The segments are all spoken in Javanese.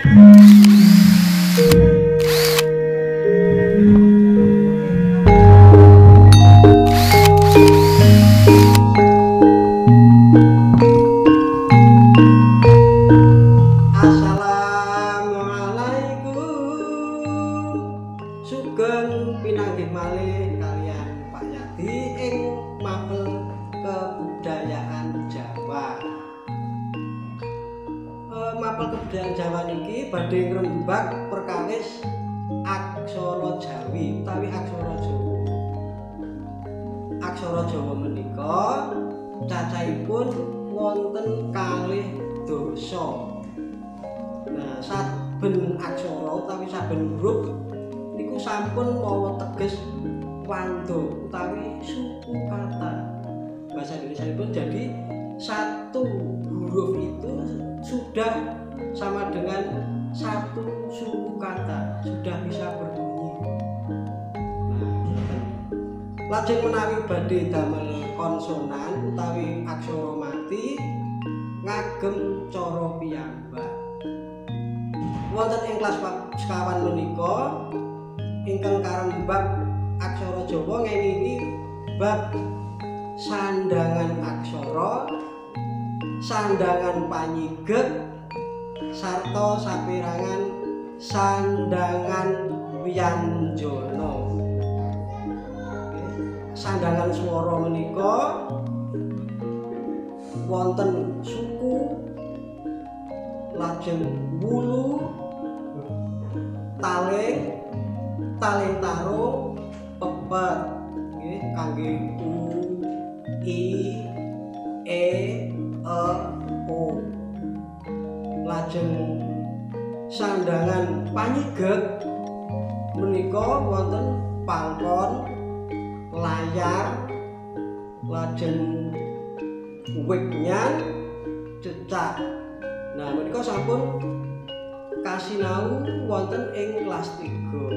Sugeng pinanggih malih kalian Pak Yadi ing mapel kebudayaan Jawa. Mapel kebudayaan Jawa niki badhe ngrembak perkawis aksara Jawi utawi aksara Jawa. Aksara Jawa menika cacahipun wonten kalih dasa. Nah, saben aksara utawi saben huruf niku sampun mawa teges wando utawi suku kata. Bahasa Indonesia pun jadi satu huruf itu sudah sama dengan satu suku kata, sudah bisa berbunyi. Nah, lajeng menawi badhe damel konsonan utawi aksara mati ngagem cara piyambak. Wonten ing kelas sekawan menika ingkang karembak aksara Jawa ngeniki bab sandangan aksara, sandangan panyigek, sarta saperangan sandangan wianjana. Sandangan swara menika wonten suku, lajeng wulu, taling, taling tarung, pepet nggih kangge u, i, e, o. Lajeng sandangan panyigek menika wonten pangkon, layar, lajeng wigyan, cecak. Nah, menika sampun kasinau wonten ing kelas 3.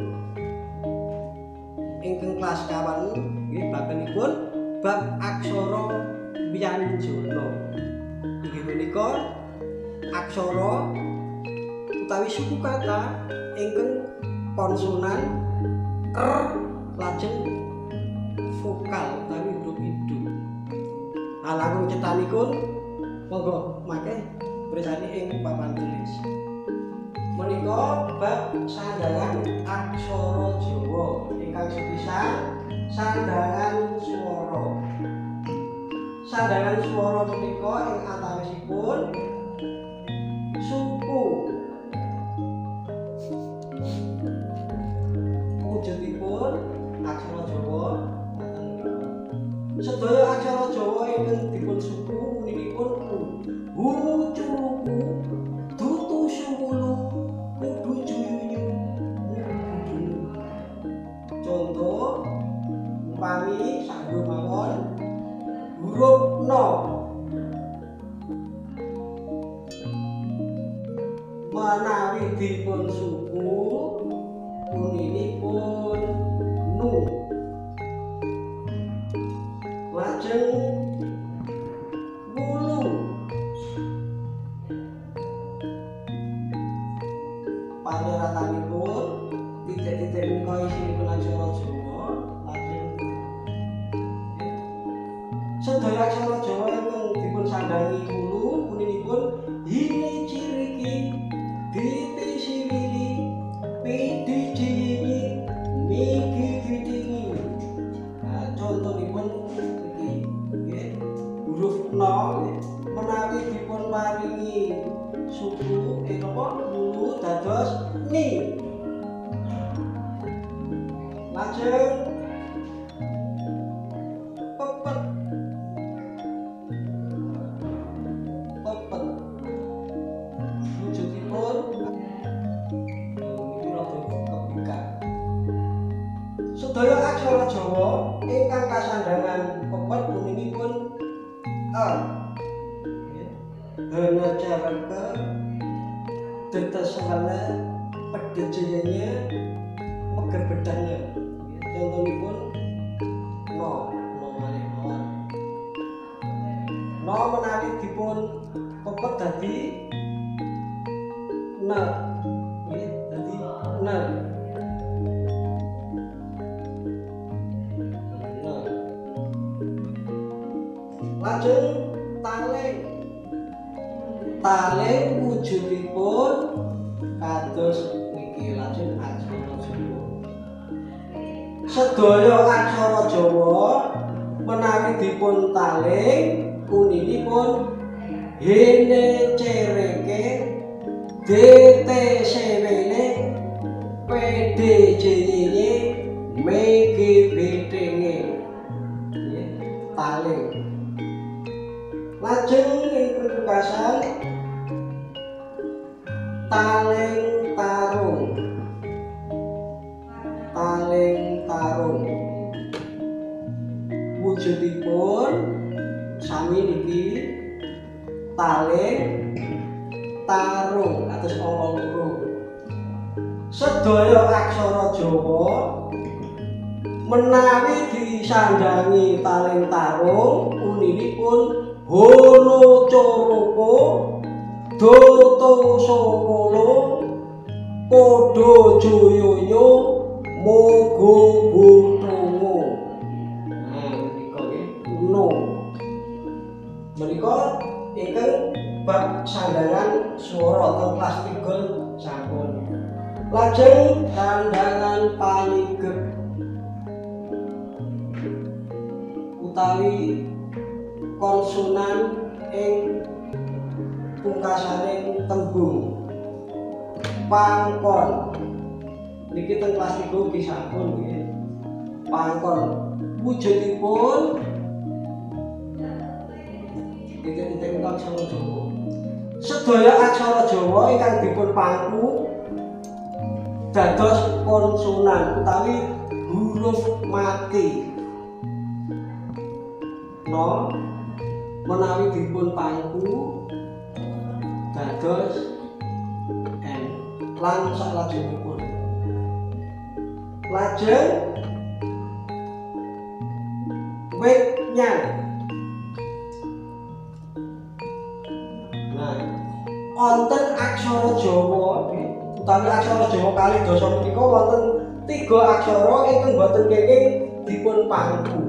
Ingkang kelas kawan nggih bakenipun bab aksara wianjana. Inggih menika aksara utawi suku kata ingkang konsonan lajeng vokal utawi huruf idu. Nah, langkung cetanipun monggo mangke bersani ing papan tulis. Menika bab sandangan aksara Jawa ingkang sepisan sandangan swara. Sandangan swara menika ing antawisipun suku, wujudipun aksara Jawa wonten menika. Sedaya aksara Jawa ingkang dipun suku punikipun hulu curuku, dutu suwulu, kudu juyuyu, kudu. Contoh umpami sagu mawon huruf no menawi dipun suku puninipun nu. Lajeng wulu paneratanipun titik-titik menika isinipun aksara Jawa. Lajeng sedaya aksara Jawa ingkang dipun sandangi wulu puninipun hini ciriki, diti siwili, pidi jiyini, niki fidingi. Nah, contohipun iki nggih huruf no menawi dipun paringi suku napa wulu dados ni. Lajeng pepet, pepet wujudipun iki rada kepikat. Sedaya aksara Jawa ingkang kasandangan pepet puninipun a. Hana caraka detasana pedejayanya meger bedangnya. Contohipun no, no malih mawon. No menawi dipun pepet dadi na. bener. Lajeng taling. Taling wujudipun kados niki, lajeng aksara Jawa. Sedaya aksara Jawa menawi dipun taling puninipun hene cereke dete sewene pede jenenge mege betenge taling. Lajeng ing pungkasan taling tarung. Taling tarung wujudipun sami niki taling tarung atus angka loro. Sedaya aksara Jawa menawi disandhangi taling tarung puninipun hono coroko doto sokolo podo joyoyo mogo botongo. Menika nggih no. Menika ingkang bab sandhangan swara teng kelas 3 sampun. Lajeng sandhangan panigep utawi konsonan ing pungkasaning tembung pangkon. Niki teng kelas 3 nggih sampun nggih. Pangkon wujudipun titik-titik aksara Jawa. Sedaya aksara Jawa ingkang dipun pangku dados konsonan utawi huruf mati. No menawi dipun pangku dados n lan salajengipun. Lajeng wit nyang. Nah, wonten aksara Jawa utawi aksara Jawa kalih dasa menika wonten 3 aksara ingkang boten kenging dipun pangku.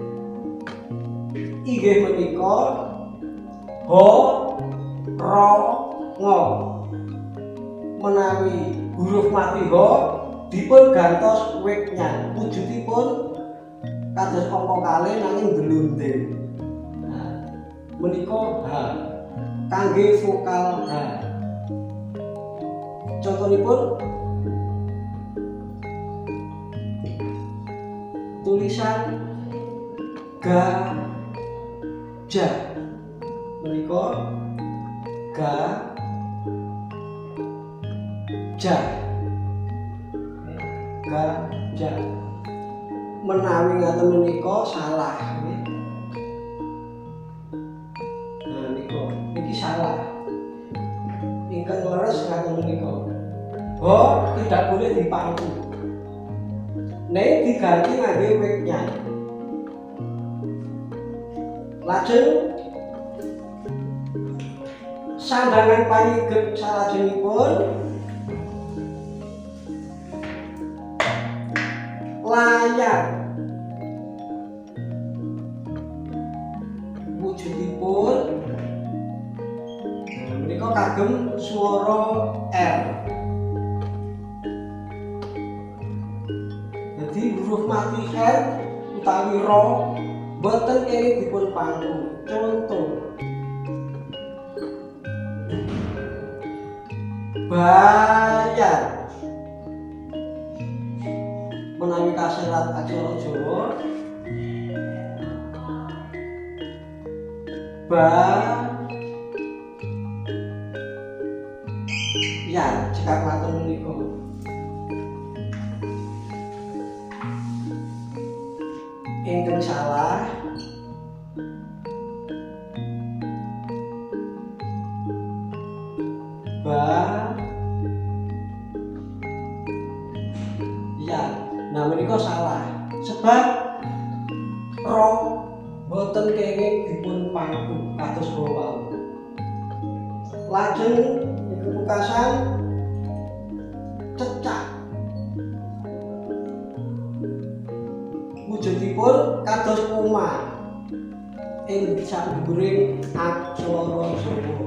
Inggih menika ha, ra, nga. Menawi huruf mati ha dipun gantos wit nyang, wujudipun kados angka kalih nanging glundeng. Nah, menika ha kangge vokal h. Contonipun tulisan ga ja menika ga ja ga ja. Menawi ngaten menika salah nggih. Nah niku niki salah. Ingkang leres ngaten menika. Oh, tidak boleh dipangku. Nek diganti ngangge wit nyang. Lajeng sandhangan panigep salajengipun layar. Wujudipun menika kagem swara R. Jadi huruf mati R utawi ra boten kenging dipun pangku. Contoh bayar. Menawi kaserat aksara Jawa ya jika ngaten menika ingkang salah ya. Nah menika salah sebab ro boten kenging dipun pangku kados wau. Lajeng pungkasan cecak. kados koma ing sadhuwuring aksara Jawa.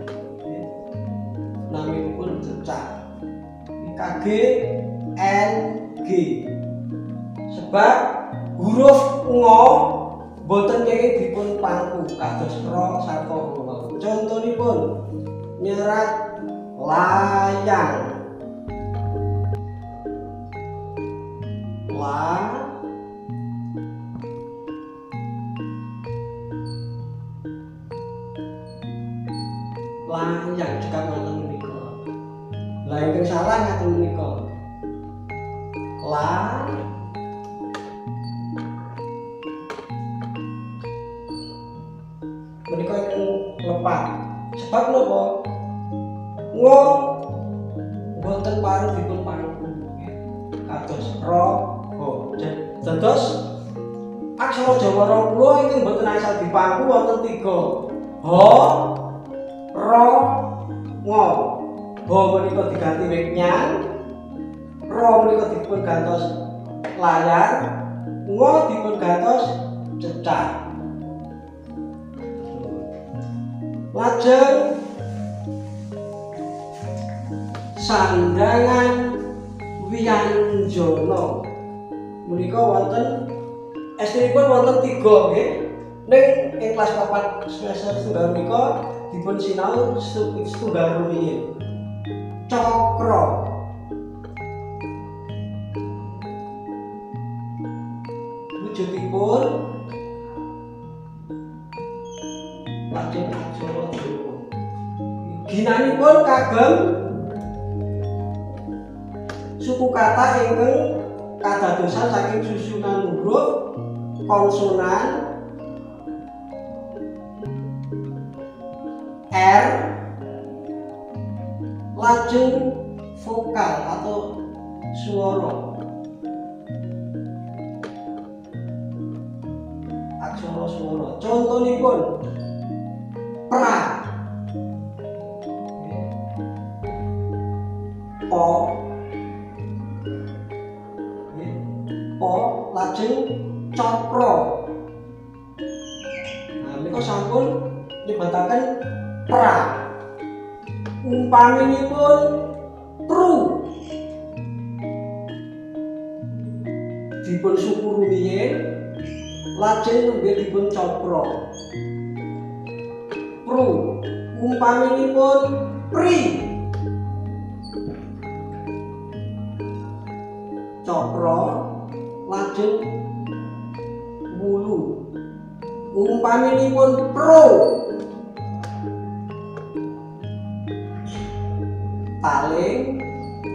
Naminipun cecak KG N G. Sebab huruf ngo boten kenging dipun pangku kados ro sarta ho. Contonipun nyerat layang. Layang juga ngoten menika. Lah ingkang salah ngaten menika. Menika ingkang lepat. Sebab napa? Ngo boten pareng dipun pangku. Kados ro ho. Dados aksara Jawa 20 ingkang boten asal dipangku wonten 3. Ho, ro, ngo. Ho menika diganti weknyang, ro menika dipun gantos layar, ngo dipun gantos cecak. Lajeng sandangan wianjana menika wonten estunipun wonten 3 nggih. Ning ing kelas 4 semester setunggal menika dipun sinau setunggal rumiyin. Cakra. Wujudipun lajeng aksara Jawa. Ginanipun kagem suku kata ingkang kadadosan saking susunan huruf konsonan R lajeng vokal atau suara. Aksara suara. Contonipun pra, po, lajeng cakra. Nah, menika sampun nyebataken pra. Umpaminipun pru dipun suku rumiyin lajeng nembe dipun cakra. Pru umpaminipun pri cakra lajeng wulu. Umpaminipun pro taling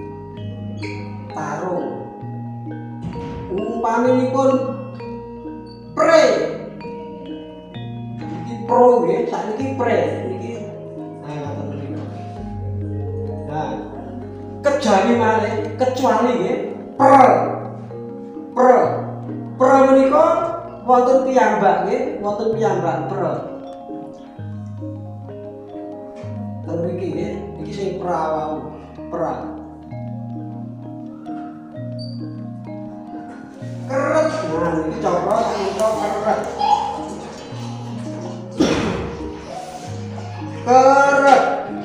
tarung. Umpaminipun pre iki pro nggih, sakniki pre niki. Nah, kejawi malih kecuali nggih pre menika wonten piyambak nggih, wonten piyambak pre. Ten mriki nggih, iki sing pra wau, pra. Keret, nah iki cakra sanika keret. Keret.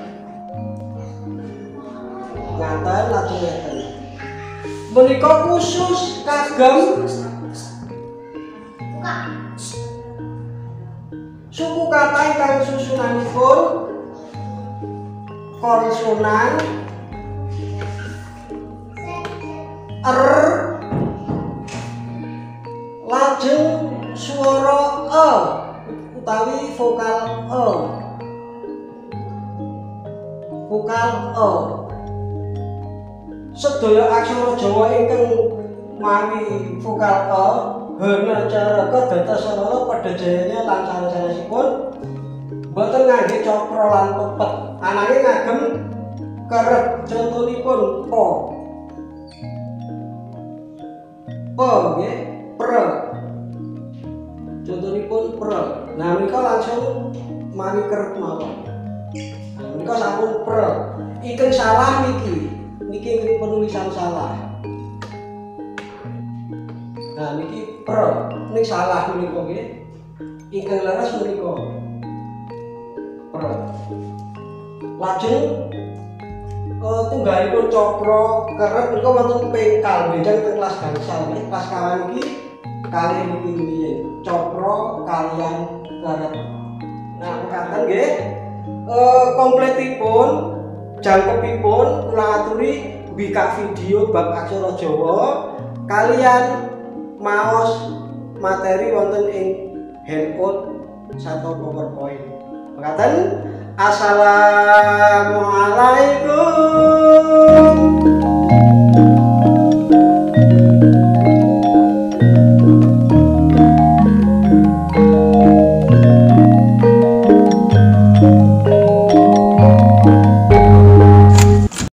Ngaten lajeng ngeten. Menika khusus kagem suku kata ingkang susunanipun konsonan R lajeng swara E utawi vokal E. Vokal E. Sedaya aksara Jawa ingkang mawi vokal E hana caraka dados sarana padajayanya lan sanesipun boten ngangge cakra lan pepet, ananging ngagem keret. Contonipun po. Po nggih, pre. Contonipun pre. Nah menika langsung mawi keret mawon. Nah menika sampun pre. Ingkang salah niki penulisan salah. Nah niki per ning salah menika nggih. Ingkang leres menika. Per. Lajeng tunggalipun cakra kerep menika wonten pengkal beda teng kelas gangsal nggih. Kelas kawan iki kalih niki riyin. Cakra kaliyan kerep. Nah mekaten nggih. Kompletipun jangkepipun kula aturi mbikak video bab aksara Jawa kaliyan maos materi wonten ing handphone sarta PowerPoint. Mekaten assalamualaikum.